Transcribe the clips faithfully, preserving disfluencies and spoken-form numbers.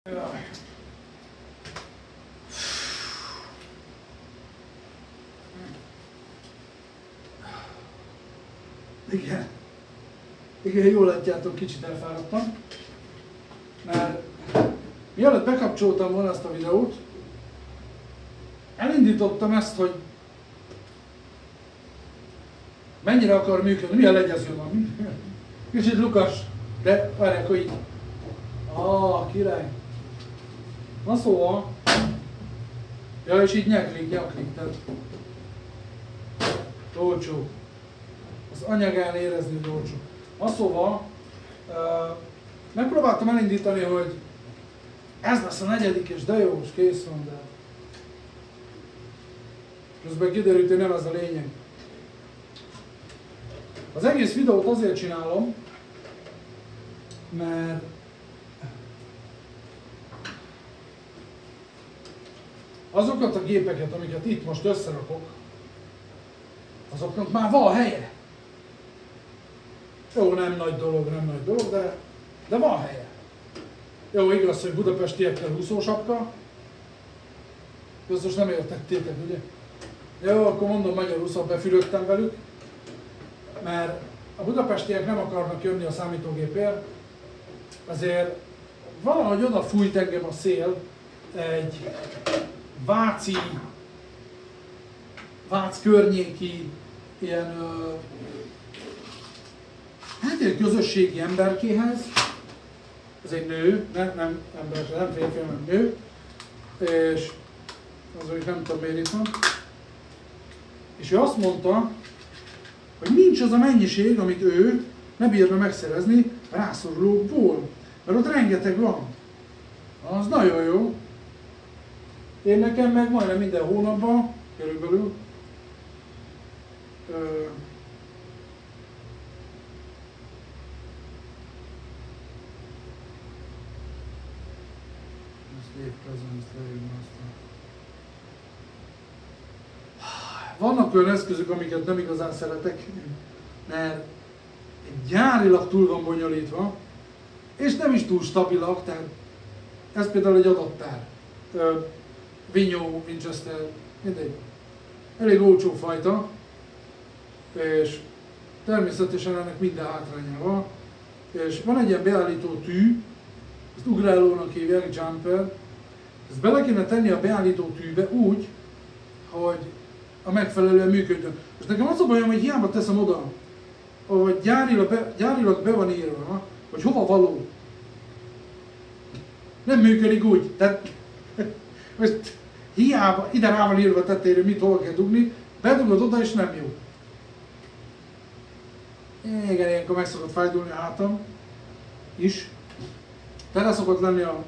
Igen. Igen, jól látjátok, kicsit elfáradtam. Mert mielőtt bekapcsoltam volna ezt a videót, elindítottam ezt, hogy mennyire akar működni, milyen legyező van. Kicsit lukas, de várják, hogy így. Ah, király. Na szóval, ja, és így nyeklik, nyaklik, tehát olcsó. Az anyagán érezni, hogy olcsó. Na szóval, uh, megpróbáltam elindítani, hogy ez lesz a negyedik, és de jó, és kész van, de közben kiderült, hogy nem ez a lényeg. Az egész videót azért csinálom, mert azokat a gépeket, amiket itt most összerakok, azoknak már van helye. Jó, nem nagy dolog, nem nagy dolog, de, de van helye. Jó, igaz, hogy budapestiekkel úszósapka. Biztos nem értettétek, ugye? Jó, akkor mondom magyarul, szóval befülöttem velük, mert a budapestiek nem akarnak jönni a számítógépért, azért valahogy oda fújt engem a szél egy váci, Vác környéki ilyen, ö, hát egy közösségi emberkéhez, ez egy nő, nem, nem ember, nem férfi, hanem nő, és az, hogy nem tudom miért itt van, és ő azt mondta, hogy nincs az a mennyiség, amit ő ne bírna megszerezni rászorulókból, mert ott rengeteg van. Az nagyon jó. Én nekem meg majdnem minden hónapban, körülbelül, ö, vannak olyan eszközök, amiket nem igazán szeretek, mert gyárilag túl van bonyolítva, és nem is túl stabilak, tehát ez például egy adattár. Vinyó, Winchester, mindegy. Elég olcsó fajta, és természetesen ennek minden hátránya van. És van egy ilyen beállító tű, ezt ugrálónak hívják, jumper. Ezt bele kéne tenni a beállító tűbe úgy, hogy a megfelelően működjön. Most nekem az a bajom, hogy hiába teszem oda, ahogy gyárilag be, gyárilag be van írva, hogy hova való. Nem működik úgy. Tehát, most hiába ide rá van írva a tetejére, mit hol kell dugni, bedugod oda és nem jó. Igen, ilyenkor meg szokott fájdulni a hátam is. Tele szokott lenni a...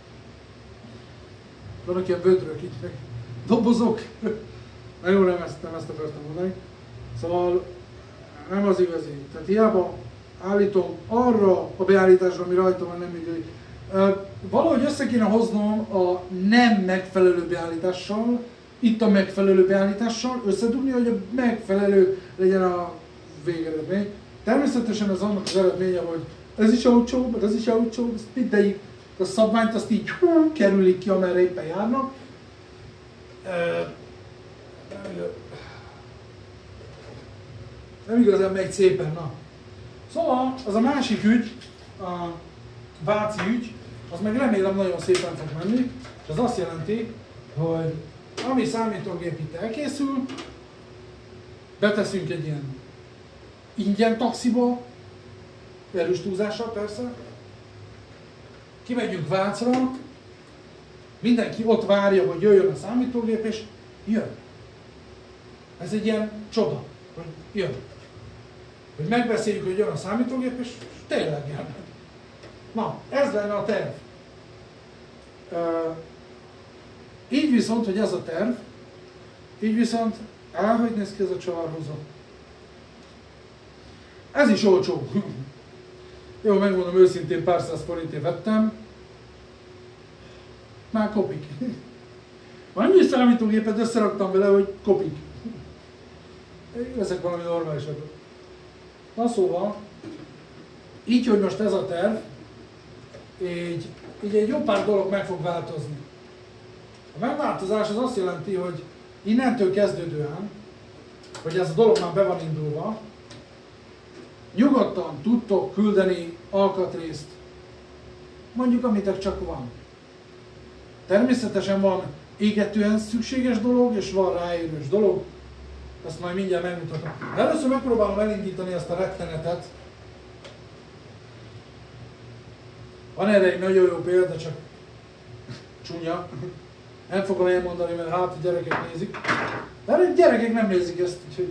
Vannak ilyen vödrök itt, meg dobozok. Na jó, nem ezt, nem ezt akartam mondani. Szóval nem az igazi. Tehát hiába állítom arra a beállításra, ami rajta van, nem működik. Valahogy össze kéne hoznom a nem megfelelő beállítással, itt a megfelelő beállítással, összedugni, hogy a megfelelő legyen a végeredmény. Természetesen ez annak az eredménye, hogy ez is olcsó, meg ez is olcsó, ezt mindegy, a szabványt azt így hú, kerülik ki, amerre éppen járnak. Nem igazán megy szépen, na. Szóval az a másik ügy, a váci ügy, az meg remélem nagyon szépen fog menni, és az azt jelenti, hogy ami számítógép itt elkészül, beteszünk egy ilyen ingyen taxiba, erős túlzással persze, kimegyünk Vácra, mindenki ott várja, hogy jöjjön a számítógép, és jön. Ez egy ilyen csoda, hogy jön. Hogy megbeszéljük, hogy jön a számítógép, és tényleg jön. Na, ez lenne a terv. Uh, így viszont, hogy ez a terv, így viszont, á, hogy néz ki ez a csavarhozó. Ez is olcsó. Jó, megmondom őszintén, pár száz forintért vettem. Már kopik. Annyi számítógépet összeraktam vele, hogy kopik. Veszek valami normálisabbat. Na szóval, így, hogy most ez a terv, így így egy jó pár dolog meg fog változni. A megváltozás az azt jelenti, hogy innentől kezdődően, hogy ez a dolog már be van indulva, nyugodtan tudtok küldeni alkatrészt, mondjuk amitek csak van. Természetesen van égetően szükséges dolog, és van ráérős dolog, ezt majd mindjárt megmutatom. Először megpróbálom elindítani ezt a rettenetet. Van erre egy nagyon jó példa, csak csúnya. Nem fogom elmondani, mert hát a gyerekek nézik. De a gyerekek nem nézik ezt, úgyhogy...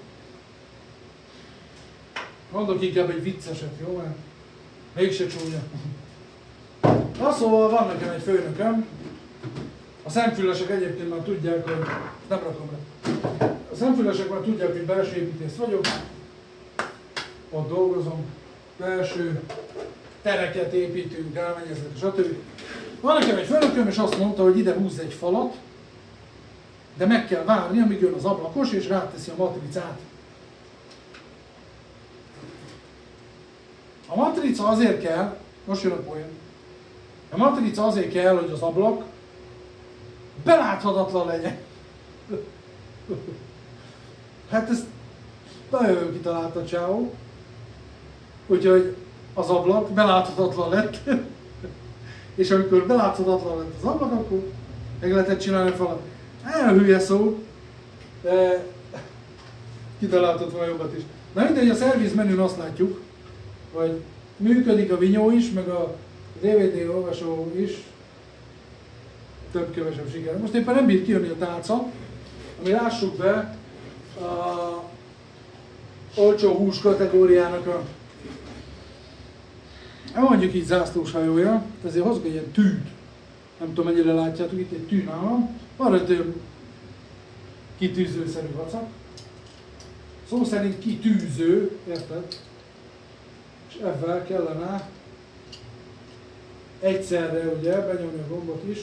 Mondok inkább egy vicceset, jó? Mert mégse csúnya. Na szóval van nekem egy főnököm. A szemfülesek egyébként már tudják, hogy... Nem rakom le. A szemfülesek már tudják, hogy belső építész vagyok. Ott dolgozom. Belső tereket építünk, elmennyezetek, stb. Van nekem egy főnököm, és azt mondta, hogy ide húzz egy falat, de meg kell várni, amíg jön az ablakos, és ráteszi a matricát. A matrica azért kell, most jön a poén, a matrica azért kell, hogy az ablak beláthatatlan legyen. Hát ezt nagyon jó kitalálta Csáó. Úgyhogy az ablak beláthatatlan lett. És amikor beláthatatlan lett az ablak, akkor meg lehetett csinálni a falat. Nagyon hülye szó, de kitaláltott volna jobbat is. Na mindegy, a szerviz menün azt látjuk, hogy működik a vinyó is, meg a dé vé dé olvasó is. Több-kevesebb siker. Most éppen nem bír kijönni a tálca, ami lássuk be a olcsó hús kategóriának a, mondjuk így zászlós hajója, ezért hozok egy ilyen tűt. Nem tudom, mennyire látjátok, itt egy tű nálam. Van egy kitűzőszerű vacak. Szó szerint kitűző, érted? És ebben kellene egyszerre ugye benyomni a gombot is.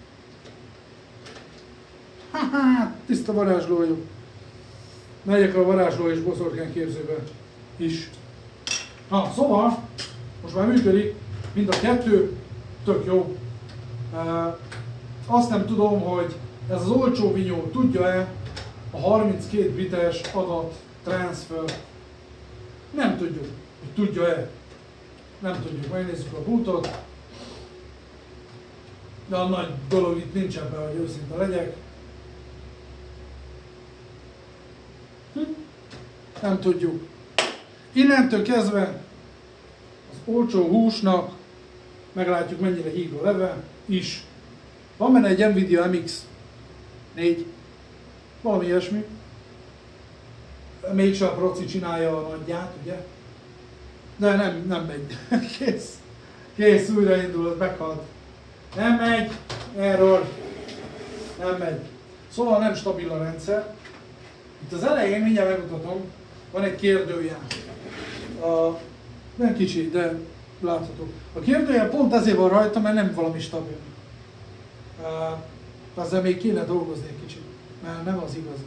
Ha-ha, tiszta varázsló vagyok. Megyek a varázsló és boszorkány képzőbe is. Na, szóval, most már működik, mind a kettő, tök jó. E, azt nem tudom, hogy ez az olcsó vinyó tudja-e a harminckét bites adat transfer. Nem tudjuk, hogy tudja-e. Nem tudjuk, megnézzük a bootot. De a nagy dolog itt nincs ebben, hogy őszinte legyek. Hm? Nem tudjuk. Innentől kezdve az olcsó húsnak, meglátjuk mennyire híg a leve is. Van benne egy Nvidia em iksz négy, valami ilyesmi. Mégse a proci csinálja a nagyját, ugye? De nem, nem megy. Kész. Kész, újraindul, meghalt. Nem megy, error. Nem megy. Szóval nem stabil a rendszer. Itt az elején, mindjárt megmutatom, van egy kérdőjel. A, nem kicsi, de látható. A kérdőjel pont ezért van rajta, mert nem valami stabil. Uh, ezzel még kéne dolgozni egy kicsit, mert nem az igazi.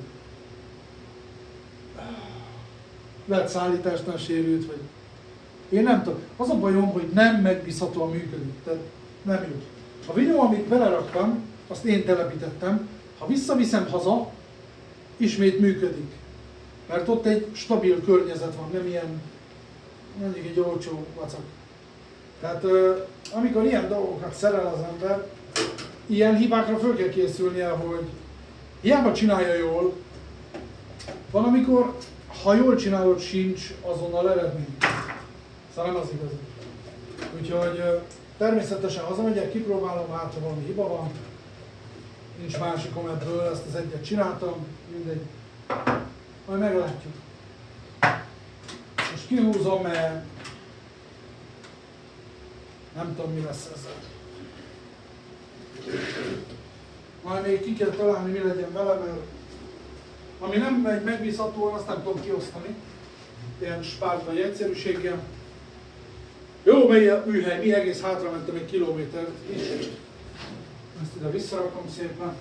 Lehet szállításnál sérült, vagy... Én nem tudom. Az a bajom, hogy nem megbízhatóan működik. Tehát nem jó. A vinyó, amit beleraktam, azt én telepítettem. Ha visszaviszem haza, ismét működik. Mert ott egy stabil környezet van, nem ilyen, mondjuk egy olcsó vacak. Tehát amikor ilyen dolgokat szerel az ember, ilyen hibákra föl kell készülnie, hogy hiába csinálja jól, van amikor, ha jól csinálod, sincs azonnal eredmény. Szóval nem az igazi. Úgyhogy természetesen hazamegyek, kipróbálom, hát ha valami hiba van. Nincs másikom ebből, ezt az egyet csináltam, mindegy. Majd meglátjuk. Most kihúzom, mert nem tudom, mi lesz ezzel. Majd még ki kell találni, mi legyen vele, mert ami nem megy megbízhatóan, azt nem tudom kiosztani. Ilyen spártai egyszerűséggel. Jó műhely, mi egész hátra mentem egy kilométert is. Ezt ide visszarakom szépen.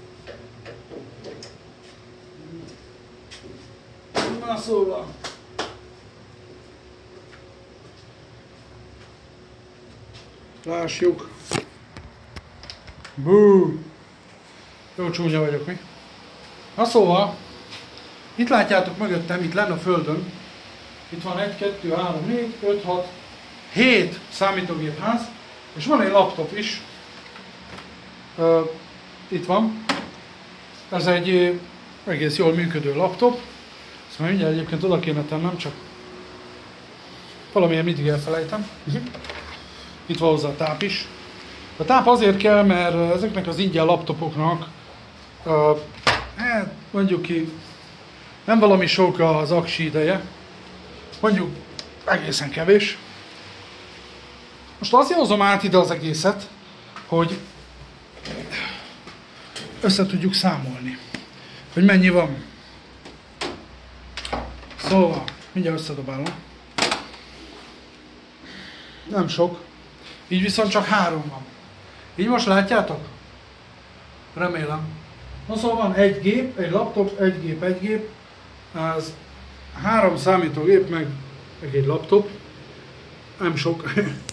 Na szóval. Lássuk. Bú! Jó csúnya vagyok, mi? Na szóval, itt látjátok mögöttem, itt lenne a földön, itt van egy, kettő, három, négy, öt, hat, hét számítógépház, és van egy laptop is. Uh, itt van. Ez egy uh, egész jól működő laptop. Ezt már mindjárt egyébként oda kéne tennem, csak valamilyen mindig elfelejtem. Itt van hozzá a táp is. A táp azért kell, mert ezeknek az ingyen laptopoknak uh, hát mondjuk ki, nem valami sok az aksi ideje, mondjuk egészen kevés. Most azért hozom át ide az egészet, hogy össze tudjuk számolni, hogy mennyi van. Szóval, mindjárt összedobálom. Nem sok, így viszont csak három van. Így most látjátok? Remélem. Na szóval van egy gép, egy laptop, egy gép, egy gép. Ez három számítógép, meg, meg egy laptop. Nem sok.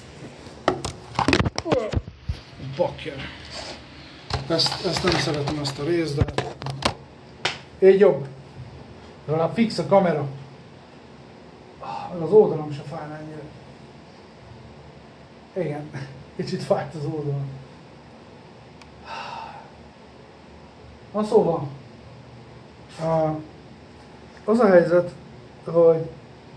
Bakker. Ezt, ezt nem szeretem, ezt a részt, de... Így jobb. Legalább fix a kamera. Az oldalam se fájna ennyire. Igen, kicsit fájt az oldalam. Na szóval, az a helyzet, hogy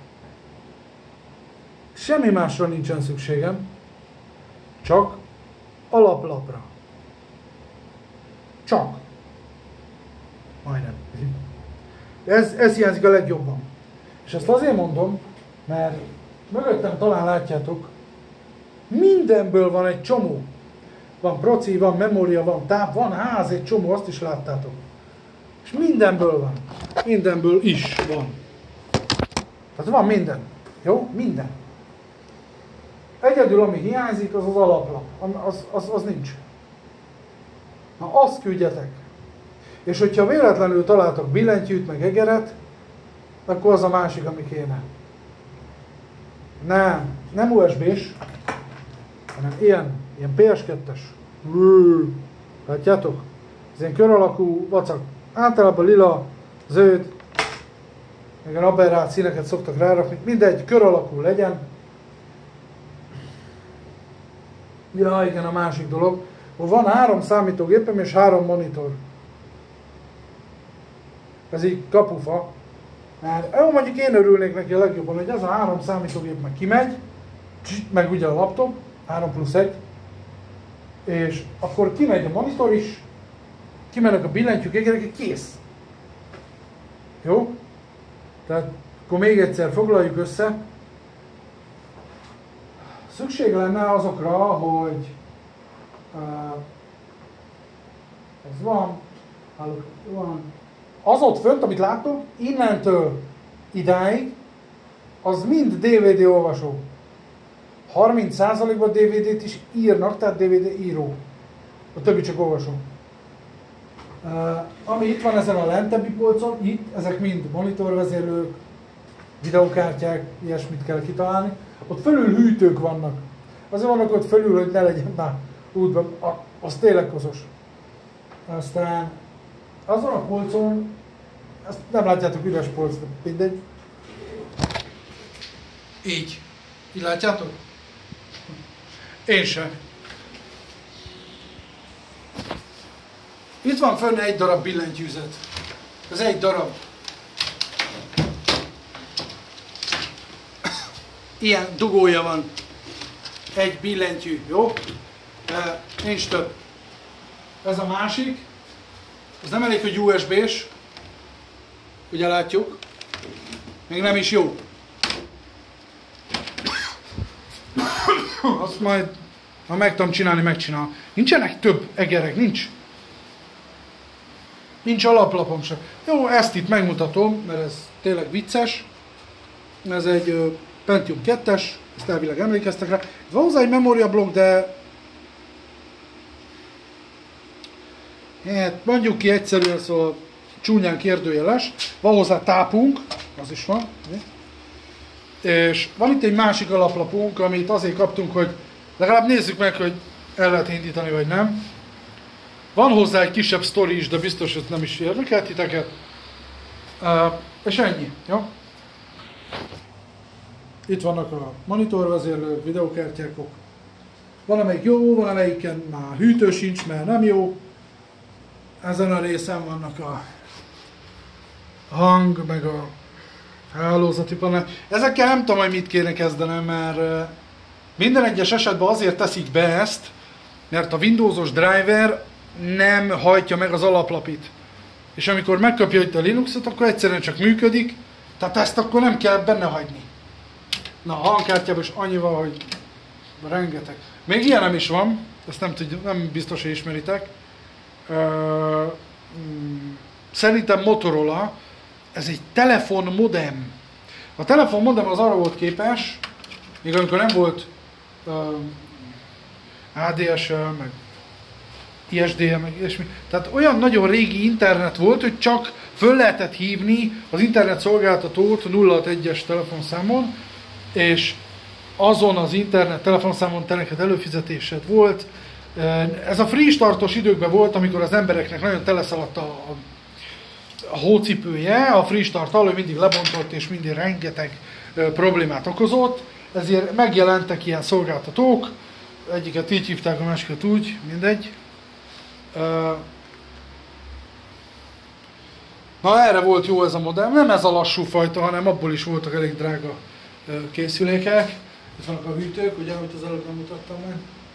semmi másra nincsen szükségem, csak alaplapra. Csak. Majdnem. Ez, ez hiányzik a legjobban. És ezt azért mondom, mert mögöttem talán látjátok, mindenből van egy csomó. Van proci, van memória, van táp, van ház, egy csomó, azt is láttátok. És mindenből van. Mindenből is van. Tehát van minden. Jó? Minden. Egyedül, ami hiányzik, az az alaplap. Az, az, az nincs. Na, azt küldjetek. És hogyha véletlenül találtok billentyűt, meg egeret, akkor az a másik, ami kéne. Nem, nem u es bé-s, hanem ilyen, ilyen pé es kettes. Látjátok? Ez ilyen kör alakú vacak. Általában lila, zöld, meg a aberrált színeket szoktak rárakni. Mindegy, kör alakú legyen. Ja, igen, a másik dolog. Van három számítógépem és három monitor. Ez így kapufa. Mert jó, mondjuk én örülnék neki a legjobban, hogy ez a három számítógép meg kimegy, meg ugye a laptop, három plusz egy, és akkor kimegy a monitor is, kimennek a billentyűk, egerek, kész. Jó? Tehát akkor még egyszer foglaljuk össze. Szükség lenne azokra, hogy uh, ez van, hallok, van, az ott fönt, amit láttok, innentől idáig, az mind dé vé dé olvasó. harminc százalékban dé vé dét is írnak, tehát dé vé dé író. A többi csak olvasó. Uh, ami itt van ezen a lentebbi polcon, itt, ezek mind monitorvezérlők, videókártyák, ilyesmit kell kitalálni. Ott fölül hűtők vannak. Azért vannak ott fölül, hogy ne legyen már útban. Az tényleg koszos. Aztán azon a polcon, ezt nem látjátok, üres polc, de mindegy. Így. Így látjátok? Én sem. Itt van fönn egy darab billentyűzet. Ez egy darab. Ilyen dugója van. Egy billentyű, jó? E, nincs több. Ez a másik. Ez nem elég, hogy u es bé-s. Ugye látjuk. Még nem is jó. Azt majd, ha meg tudom csinálni, megcsinálom. Nincsenek több egerek, nincs. Nincs alaplapom sem. Jó, ezt itt megmutatom, mert ez tényleg vicces. Ez egy uh, Pentium kettes, ezt elvileg emlékeztek rá. Van hozzá egy memóriablokk, de hát mondjuk ki egyszerűen, szóval csúnyán kérdőjeles. Van hozzá tápunk, az is van. És van itt egy másik alaplapunk, amit azért kaptunk, hogy legalább nézzük meg, hogy el lehet indítani, vagy nem. Van hozzá egy kisebb sztori is, de biztos, hogy nem is érdekel titeket. Uh, és ennyi, jó? Itt vannak a monitorvezérlők, videókártyákok. Valamelyik jó, valamelyiken már hűtő sincs, mert nem jó. Ezen a részen vannak a hang, meg a hálózati panel. Ezekkel nem tudom, hogy mit kéne kezdenem, mert minden egyes esetben azért teszik be ezt, mert a Windowsos driver nem hajtja meg az alaplapit. És amikor megkapja itt a Linuxot, akkor egyszerűen csak működik, tehát ezt akkor nem kell benne hagyni. Na, a hangkártyában is annyival, hogy rengeteg. Még ilyen nem is van, ezt nem, tud, nem biztos, hogy ismeritek. Uh, szerintem Motorola, ez egy telefonmodem. A telefonmodem az arra volt képes, még amikor nem volt uh, á dé es el, meg i es dé el, meg ilyesmi. Tehát olyan nagyon régi internet volt, hogy csak föl lehetett hívni az internet szolgáltatót nulla hatvanegyes telefonszámon, és azon az internet telefonszámon te neked előfizetésed volt. Ez a free startos időkben volt, amikor az embereknek nagyon teleszaladt a, a, a hócipője, a free start alól mindig lebontott és mindig rengeteg e, problémát okozott, ezért megjelentek ilyen szolgáltatók, egyiket így hívták, a másikat úgy, mindegy. E, na erre volt jó ez a modell, nem ez a lassú fajta, hanem abból is voltak elég drága e, készülékek. Itt vannak a hűtők, ugye, amit az előbb nem mutattam meg.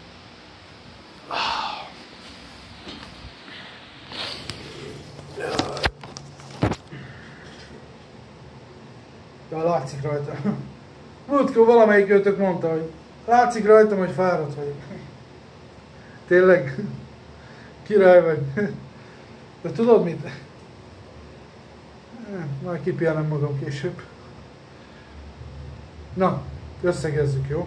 Ja, látszik rajta. Múltkor valamelyik őtök mondta, hogy látszik rajtam, hogy fáradt vagyok. Tényleg? Király vagy. De tudod mit? Már kipihenem magam később. Na, összegezzük, jó?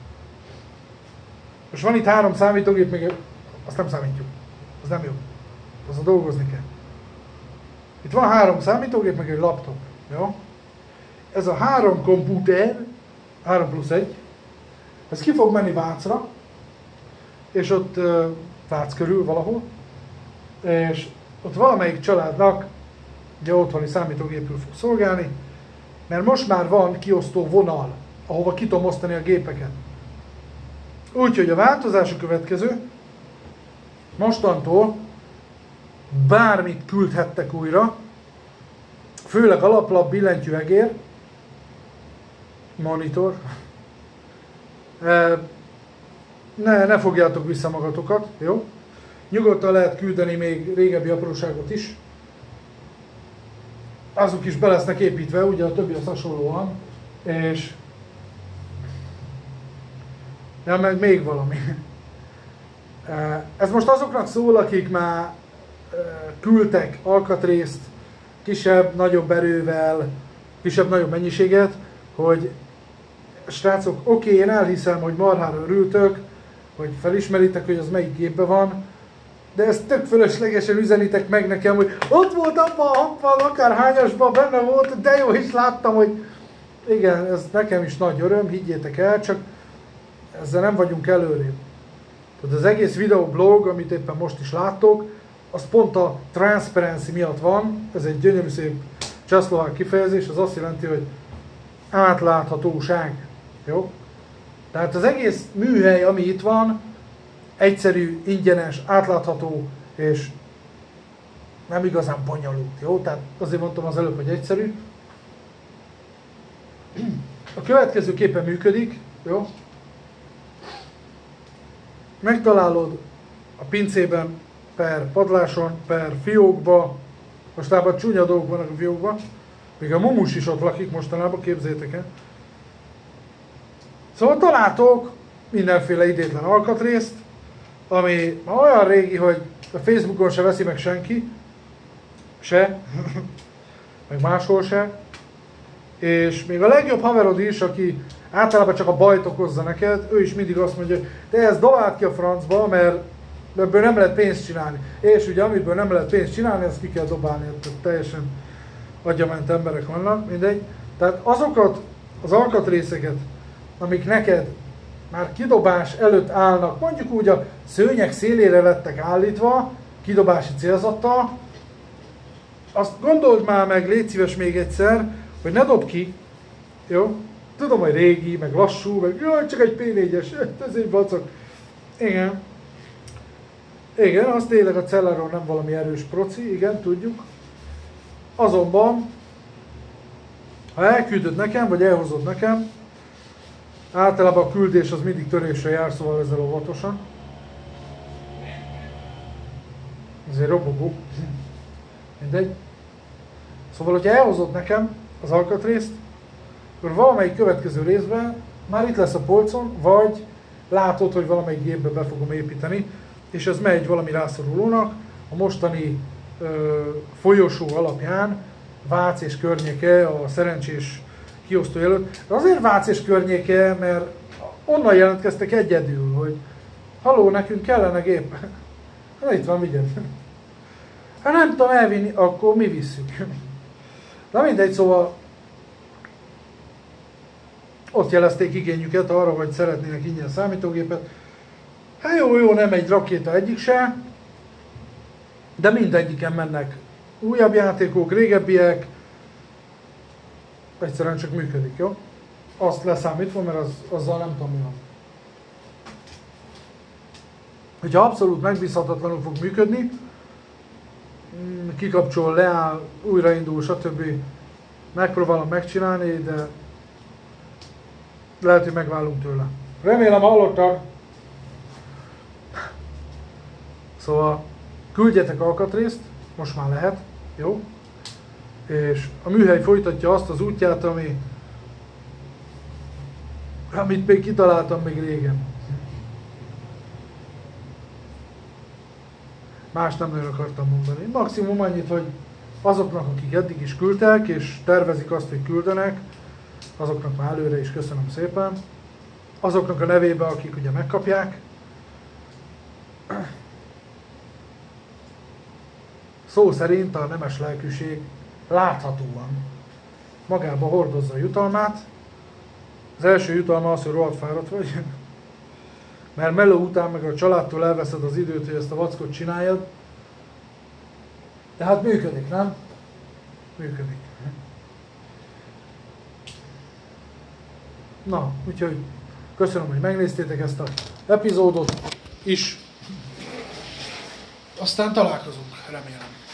Most van itt három számítógép, még azt nem számítjuk. Az nem jó. Azon dolgozni kell. Itt van három számítógép, meg egy laptop. Jó? Ez a három komputer, három plusz egy, ez ki fog menni Vácra, és ott uh, Vác körül valahol, és ott valamelyik családnak ugye otthoni számítógépről fog szolgálni, mert most már van kiosztó vonal, ahova ki tudom osztani a gépeket. Úgyhogy a változás a következő, mostantól bármit küldhettek újra, főleg alaplap, billentyűegér, monitor, ne, ne fogjátok vissza magatokat, jó? Nyugodtan lehet küldeni még régebbi apróságot is. Azok is be lesznek építve, ugye a többihez hasonlóan, és ja, meg még valami. Ez most azoknak szól, akik már küldtek alkatrészt, kisebb, nagyobb erővel, kisebb, nagyobb mennyiséget, hogy srácok, oké, okay, én elhiszem, hogy marhára örültök, hogy felismeritek, hogy az melyik gépben van, de ezt tök fölöslegesen üzenitek meg nekem, hogy ott volt abban a hangban, akár hányasban benne volt, de jó, is láttam, hogy igen, ez nekem is nagy öröm, higgyétek el, csak ezzel nem vagyunk előrébb. Tehát az egész videoblog, amit éppen most is láttok, az pont a transparency miatt van, ez egy gyönyörű szép csehszlovák kifejezés, az azt jelenti, hogy átláthatóság. Jó? Tehát az egész műhely, ami itt van, egyszerű, ingyenes, átlátható, és nem igazán bonyolult. Jó? Tehát azért mondtam az előbb, hogy egyszerű. A következő képen működik. Jó? Megtalálod a pincében, per padláson, per fiókba, mostában csúnya dolgok vannak a fiókban, még a mumus is ott lakik mostanában, képzeljétek el. Szóval találtok mindenféle idétlen alkatrészt, ami olyan régi, hogy a Facebookon se veszi meg senki, se, meg máshol se, és még a legjobb haverod is, aki általában csak a bajt okozza neked, ő is mindig azt mondja, hogy te ezt dobáld ki a francba, mert ebből nem lehet pénzt csinálni. És ugye amiből nem lehet pénzt csinálni, ezt ki kell dobálni, tehát teljesen agyament emberek vannak, mindegy. Tehát azokat az alkatrészeket, amik neked már kidobás előtt állnak, mondjuk úgy a szőnyeg szélére lettek állítva, kidobási célzattal. Azt gondold már meg, légy szíves még egyszer, hogy ne dob ki, jó? Tudom, hogy régi, meg lassú, meg jaj, csak egy pé négyes, ez egy vacak. Igen. Igen, az tényleg a Celeron nem valami erős proci, igen, tudjuk. Azonban, ha elküldöd nekem, vagy elhozod nekem, általában a küldés az mindig törésre jár, szóval ezzel óvatosan. Ez egy robogó. Mindegy. Szóval, hogyha elhozod nekem az alkatrészt, akkor valamelyik következő részben már itt lesz a polcon, vagy látod, hogy valamelyik gépbe be fogom építeni, és ez megy valami rászorulónak. A mostani ö, folyosó alapján Vác és környéke a szerencsés kiosztó előtt. De azért Vác és környéke, mert onnan jelentkeztek egyedül, hogy haló, nekünk kellene gép. Na itt van, vigyed. Hát nem tudom elvinni, akkor mi visszük. Na mindegy, szóval ott jelezték igényüket arra, hogy szeretnének ingyen számítógépet. Hát jó, jó, nem egy rakéta egyik se, de mindegyiken mennek újabb játékok, régebbiek, egyszerűen csak működik, jó? Azt leszámítva, mert az, azzal nem tudom mi van. Hogyha abszolút megbízhatatlanul fog működni, kikapcsol, leáll, újraindul, stb. Megpróbálom megcsinálni, de lehet, hogy megválunk tőle. Remélem hallottad! Szóval küldjetek alkatrészt, most már lehet, jó? És a műhely folytatja azt az útját, ami, amit még kitaláltam még régen. Más nem nagyon akartam mondani. Maximum annyit, hogy azoknak, akik eddig is küldtek, és tervezik azt, hogy küldenek, azoknak már előre is köszönöm szépen. Azoknak a nevébe, akik ugye megkapják. Szó szerint a nemes lelkűség láthatóan magába hordozza a jutalmát. Az első jutalma az, hogy rohadt fáradt vagy. Mert meló után meg a családtól elveszed az időt, hogy ezt a vackot csináljad. De hát működik, nem? Működik. Na, úgyhogy köszönöm, hogy megnéztétek ezt az epizódot is. Aztán találkozunk, remélem.